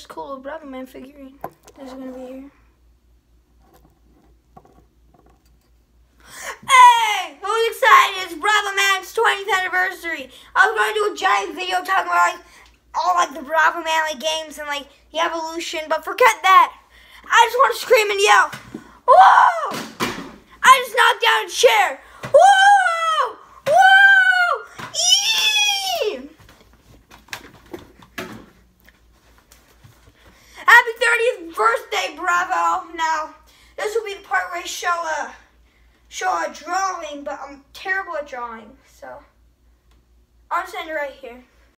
cool little Bravo Man figurine. This is gonna be here. Hey! Who's excited? It's Bravo Man's 20th anniversary. I was gonna do a giant video talking about like all like the Bravo Man like games and like the evolution, but forget that. I just want to scream and yell. Whoa! I just knocked down a chair. Whoa! Whoa! Eee! Happy 30th birthday, Bravo! Now, this will be the part where I show a drawing, but I'm terrible at drawing, so I'll just end it right here.